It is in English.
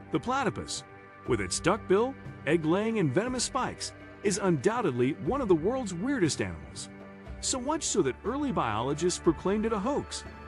The platypus, with its duck-bill, egg-laying, and venomous spikes, is undoubtedly one of the world's weirdest animals. So much so that early biologists proclaimed it a hoax.